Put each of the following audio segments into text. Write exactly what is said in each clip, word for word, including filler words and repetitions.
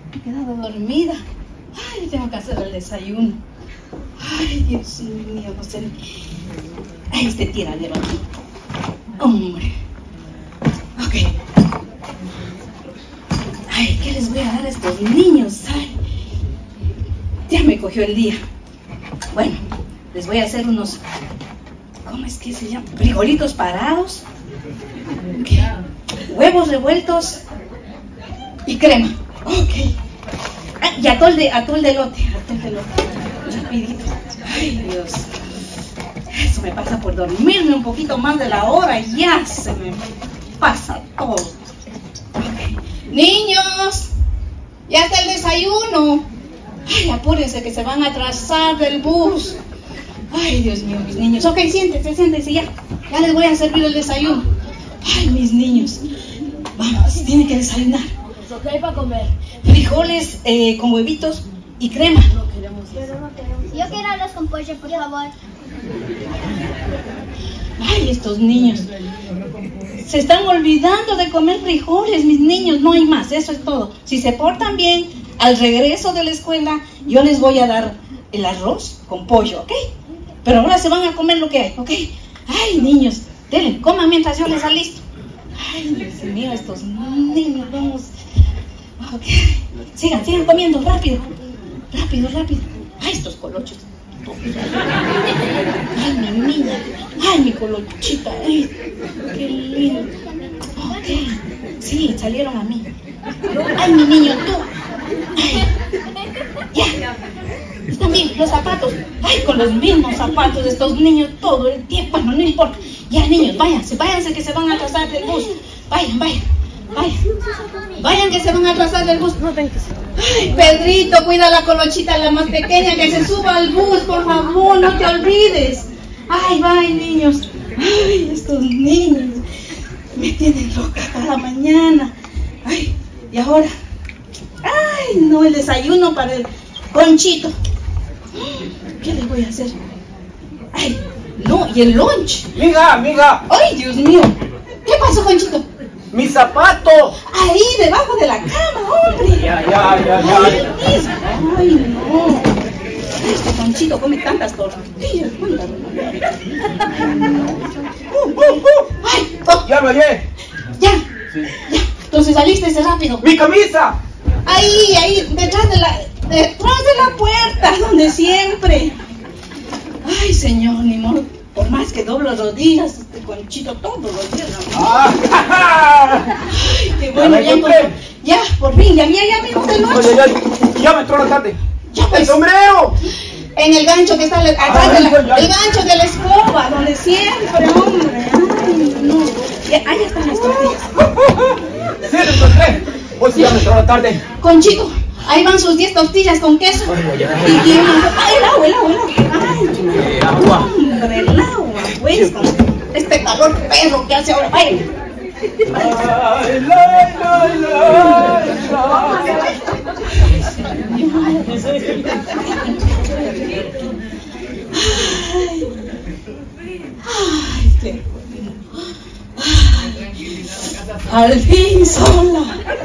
he quedado dormida. Ay, tengo que hacer el desayuno. Ay, Dios mío, José. Ay, este tiradero aquí. Hombre. Ok. Ay, ¿qué les voy a dar a estos niños? Ay, ya me cogió el día. Bueno, les voy a hacer unos, ¿cómo es que se llama? Frijolitos parados, ¿qué? Huevos revueltos y crema. Ok. Ah, y atol de, atol de elote, atol de elote. Rapidito. Ay, Dios. Eso me pasa por dormirme un poquito más de la hora y ya se me pasa todo. Okay. Niños, ya está el desayuno. Ay, apúrense que se van a atrasar del bus. Ay, Dios mío, mis niños. Ok, siéntense, siéntense ya. Ya les voy a servir el desayuno. Ay, mis niños. Vamos, tienen que desayunar. ¿Qué hay para comer? Frijoles eh, con huevitos y crema. No queremos eso. Yo quiero arroz con pollo, por favor. Ay, estos niños. Se están olvidando de comer frijoles, mis niños. No hay más, eso es todo. Si se portan bien, al regreso de la escuela, yo les voy a dar el arroz con pollo, ¿ok? Pero ahora se van a comer lo que hay, ¿ok? Ay, niños, denle, coman mientras yo les alisto. Ay, Dios mío, estos niños, vamos. Ok, sigan, sigan comiendo, rápido. Rápido, rápido. Ay, estos colochos. Ay, mi niña. Ay, mi colochita. Ay, qué lindo. Ok, sí, salieron a mí. Ay, mi niño, tú. Ay, ya. Están bien, los zapatos. Ay, con los mismos zapatos de estos niños todo el tiempo. Bueno, no importa. Ya, niños, váyanse, váyanse que se van a atrasar del bus. Vayan, vayan, vayan. Vayan que se van a atrasar del bus. Ay, Pedrito, cuida la colochita, la más pequeña, que se suba al bus, por favor, no te olvides. Ay, bye, niños. Ay, estos niños me tienen loca cada mañana. Ay, y ahora. Ay, no, el desayuno para el Conchito. ¿Qué le voy a hacer? Ay, no, y el lunch. Miga, miga. Ay, Dios mío. ¿Qué pasó, Conchito? ¡Mi zapato! Ahí, debajo de la cama, hombre. Ya, ya, ya, ya. Ay, ay, no. Este Conchito come tantas tortillas. Uh, uh, uh. Ay, oh. Ya lo hallé. Ya, Sí. ya. Entonces saliste ese rápido. ¡Mi camisa! Ahí, ahí, detrás de la, detrás de la puerta, donde siempre. Ay, señor, ni modo. Por más que doblo rodillas, este Conchito todos los días. ¡Ah! Ay, qué bueno, Ya ya, me encontré. encontré. Ya, por fin, ya, ya, ya vimos el noche. Oye, ya, ya me entró la tarde. Ya, ¡El pues, sombrero! en el gancho que está atrás Ay, de la, ay, ay. el gancho de la escoba, donde siempre, hombre. Ay, no. Ya, ahí están las tortillas. Sí, lo encontré. Hoy sí ya me entró la tarde. Conchito, ahí van sus diez tortillas con queso. Ay, ay, ay. Y, y una- ay, el agua, el agua, el agua. Ay, Eh, agua. hombre, el agua, pues, con este calor perro que hace ahora. Vaya. Ay, ay, ay, ay, ay. Ay, qué bueno. Ay, al fin sola.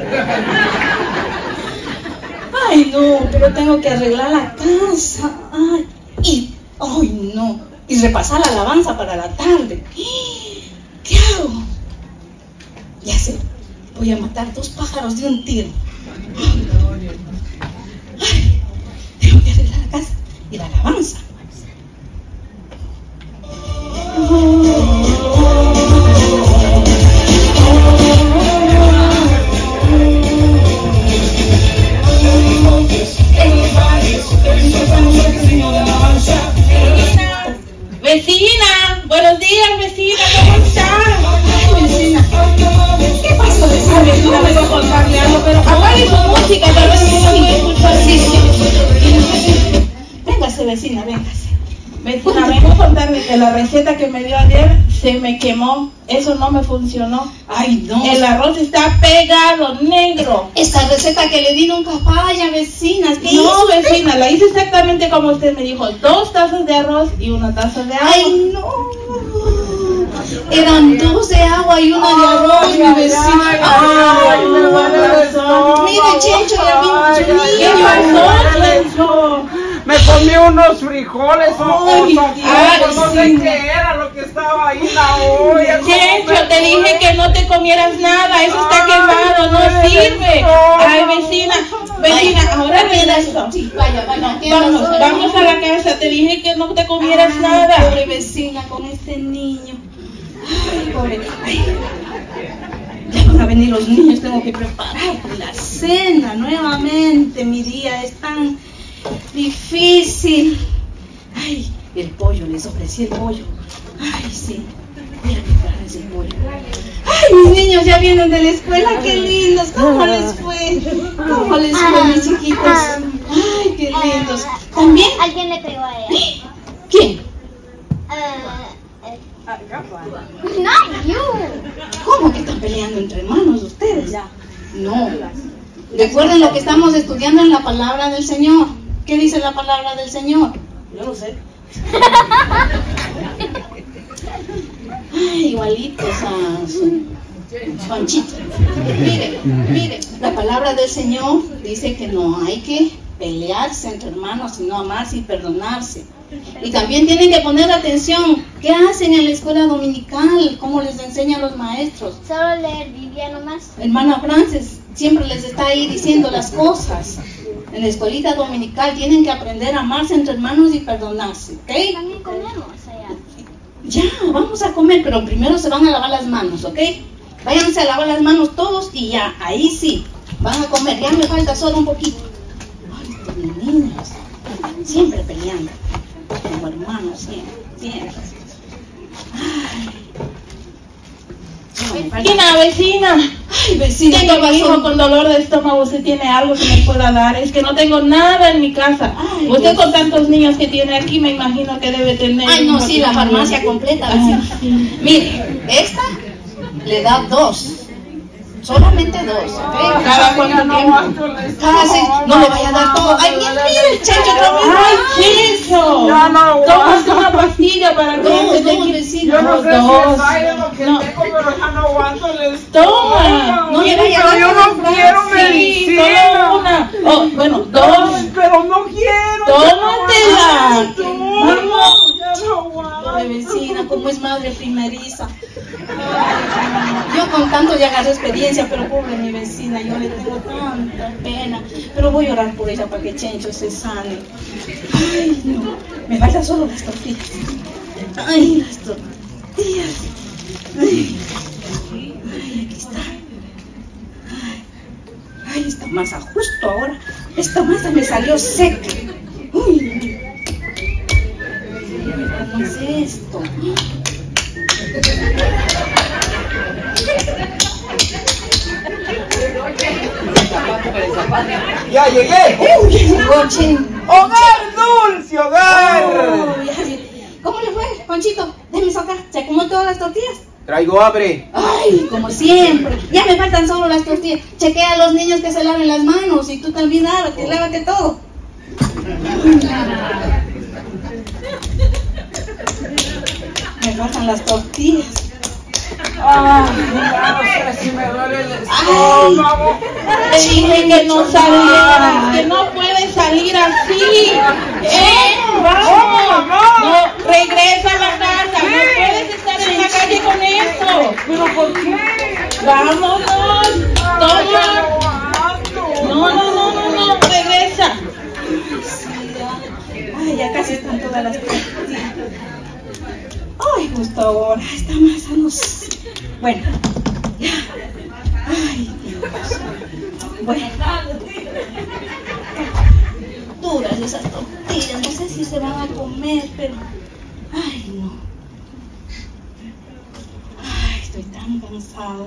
Ay, no, pero tengo que arreglar la casa. Ay, y, ay, no. Y repasar la alabanza para la tarde. ¿Qué hago? Ya sé, voy a matar dos pájaros de un tiro. Ay, tengo que arreglar la casa y la alabanza. Vecina, buenos días, vecina, ¿cómo está? Ay, vecina, ¿qué pasó, vecina? A vecina vengo a contarle algo, pero apague su música, tal vez no puede escuchar. Sí, sí. Véngase, vecina, véngase. Vecina, vengo a contarle que la receta que me dio ayer se me quemó, eso no me funcionó. Ay, no. El arroz está pegado, negro. Esa receta que le di nunca falla, vecinas. ¿Qué No, hizo? vecina, la hice exactamente como usted me dijo, dos tazas de arroz y una taza de agua. Ay, no. Eran dos de agua y una de arroz, mi vecina. ay, ay, me duele el Mire, estómago. Chencho, ya vimos, ¿Qué pasó, Chencho? Me comí unos frijoles o Ay, sopas, no sé ay, qué era lo que estaba ahí en la olla. Chencho, te dije que no te comieras nada, eso está quemado, no sirve. Ay, vecina, vecina, ahora mira eso. Sí, vaya, vaya. Vamos, vamos a la casa, te dije que no te comieras nada. Pobre vecina con este niño. Ay, pobre. Ay. Ya van a venir los niños, tengo que preparar la cena nuevamente. Mi día es tan difícil. Ay, el pollo, les ofrecí el pollo. Ay, sí, voy a preparar ese pollo. Ay, mis niños ya vienen de la escuela, qué lindos. ¿Cómo les fue? ¿Cómo les fue, mis chiquitos? Ay, qué lindos. ¿También? ¿Alguien le pegó a ella? ¿Quién? Uh, uh, not you. ¿Cómo que están peleando entre hermanos ustedes? No. Recuerden lo que estamos estudiando en la palabra del Señor. ¿Qué dice la palabra del Señor? Yo lo sé. Ay, igualitos a su Panchito. Mire, mire, la palabra del Señor dice que no hay que pelearse entre hermanos, sino amarse y perdonarse. Y también tienen que poner atención. ¿Qué hacen en la escuela dominical? ¿Cómo les enseñan los maestros? Solo leer Biblia nomás. Hermana Frances siempre les está ahí diciendo las cosas. En la escuelita dominical tienen que aprender a amarse entre hermanos y perdonarse, ¿ok? También comemos allá. Ya, vamos a comer, pero primero se van a lavar las manos, ¿ok? Váyanse a lavar las manos todos y ya, ahí sí, van a comer. Ya me falta solo un poquito. Ay, estos niños, siempre peleando, como hermanos, siempre, siempre. Ay. Vecina, vecina. Ay, vecina, Tengo ¿qué a mi hijo pasó? con dolor de estómago. ¿Usted tiene algo que me pueda dar? Es que no tengo nada en mi casa. Ay, Usted Dios. con tantos niños que tiene aquí, me imagino que debe tener. Ay, no, un sí, la poquito. farmacia completa, Ay, vecina. sí. Mire, esta le da dos. Solamente dos, ¿ok? ¿Cada cuánto tiempo? Cada seis. No le vaya a dar todo. Ay, mira, mira el Chencho otra vez. ¡Ay, Chencho! Ya no Tómate una pastilla para que Dos, se te dos, quite. vecino. Yo no sé Dos. si es aire lo que No. tengo, pero ya no aguanto el Toma. No le vaya a pero dar yo todo, no quiero Sí, medicina. solo una. Oh, bueno, dos. Ay, pero no quiero. Tómatela. Vamos. Ya no aguanto. Pobre vecina, como es madre primeriza. Yo con tanto ya agarré experiencia, pero pobre mi vecina, yo le tengo tanta pena. Pero voy a orar por ella para que Chencho se sane. Ay, no, me faltan solo las tortillas. Ay, las tortillas. Ay, ay, aquí está. Ay, ay, esta masa justo ahora. Esta masa me salió seca. Uy, ¿cómo es esto? Ya llegué. Uy, llegó Chen. Hogar dulce, hogar. Uy, ay, ¿cómo le fue, Conchito? Déjame sacar. ¿Se comió todas las tortillas? Traigo hambre. Ay, como siempre. Ya me faltan solo las tortillas. Chequea a los niños que se laven las manos. Y tú también lávate, lávate todo. Me faltan las tortillas. Ay, ya no sé si me duele el estómago. Te dije que no salieras, que no puedes salir así. ¿Eh? Vamos. No, regresa a la casa. No puedes estar en la calle con eso. ¿Pero por qué? Vámonos. Toma. No, no, no, no, no. Regresa. Sí, ya. Ay, ya casi están todas las tortillas. Ay, justo ahora. Esta masa no sé. Bueno, ya. Ay, Dios. Bueno. Duras esas tortillas. No sé si se van a comer, pero... Ay, no. Ay, estoy tan cansada.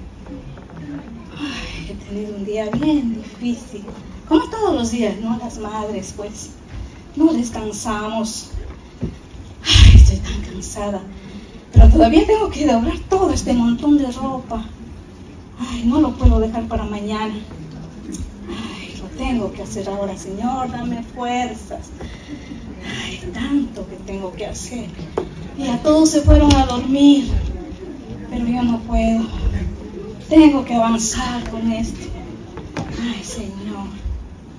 Ay, he tenido un día bien difícil. Como todos los días, ¿no? Las madres, pues, no descansamos. Ay, estoy tan cansada. Pero todavía tengo que doblar todo este montón de ropa. Ay, no lo puedo dejar para mañana. Ay, lo tengo que hacer ahora, Señor, dame fuerzas. Ay, tanto que tengo que hacer. Y ya todos se fueron a dormir. Pero yo no puedo. Tengo que avanzar con esto. Ay, Señor.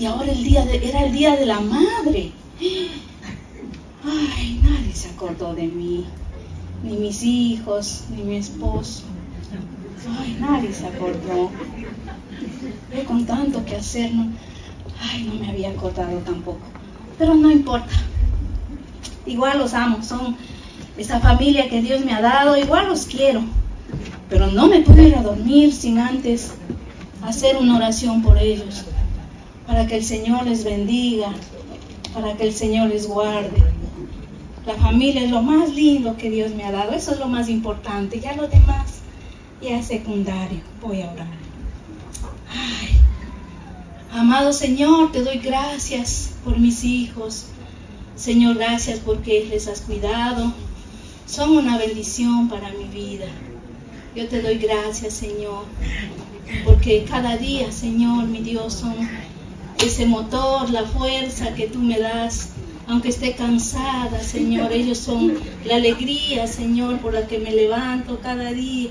Y ahora el día de, era el día de la madre. Ay, nadie se acordó de mí. Ni mis hijos, ni mi esposo. Ay, nadie se acordó. Yo con tanto que hacer, no, ay, no me había acordado tampoco. Pero no importa. Igual los amo, son esa familia que Dios me ha dado, igual los quiero. Pero no me puedo ir a dormir sin antes hacer una oración por ellos. Para que el Señor les bendiga, para que el Señor les guarde. La familia es lo más lindo que Dios me ha dado, eso es lo más importante. Ya lo demás ya es secundario. Voy a orar. Ay, amado Señor, te doy gracias por mis hijos. Señor, gracias porque les has cuidado. Son una bendición para mi vida. Yo te doy gracias, Señor, porque cada día, Señor, mi Dios, son ese motor, la fuerza que tú me das. Aunque esté cansada, Señor, ellos son la alegría, Señor, por la que me levanto cada día.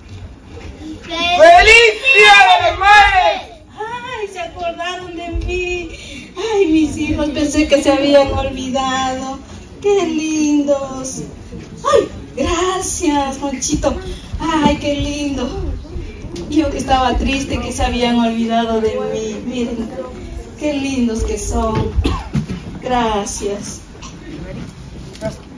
¡Feliz Día de las Madres! Ay, se acordaron de mí. Ay, mis hijos, pensé que se habían olvidado. ¡Qué lindos! Ay, gracias, Monchito. Ay, qué lindo. Yo que estaba triste que se habían olvidado de mí. Miren, qué lindos que son. Gracias.